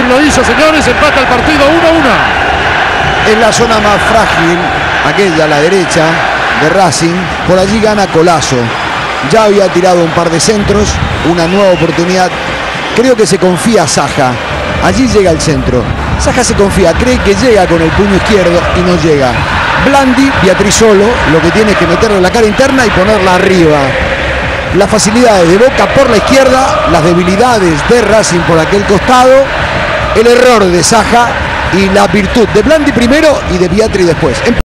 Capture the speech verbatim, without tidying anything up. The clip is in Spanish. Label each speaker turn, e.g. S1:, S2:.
S1: lo hizo, señores, empata el partido uno a uno.
S2: Es la zona más frágil, aquella a la derecha de Racing. Por allí gana Colazo. Ya había tirado un par de centros, una nueva oportunidad. Creo que se confía Saja. Allí llega el centro. Saja se confía, cree que llega con el puño izquierdo y no llega. Blandi, Beatriz solo, lo que tiene es que meterle la cara interna y ponerla arriba. Las facilidades de Boca por la izquierda, las debilidades de Racing por aquel costado, el error de Saja y la virtud de Blandi primero y de Beatriz después.